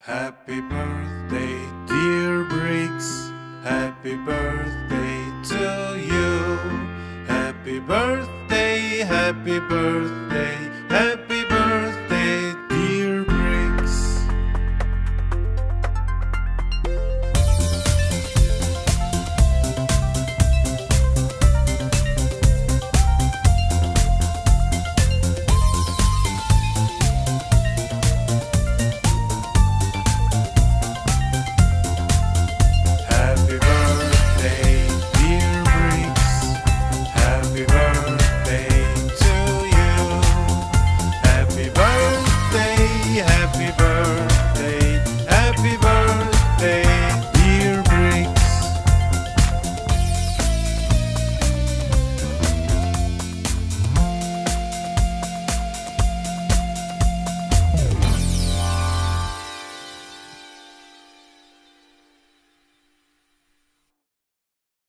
Happy birthday, dear Briggs. Happy birthday to you. Happy birthday, happy birthday, happy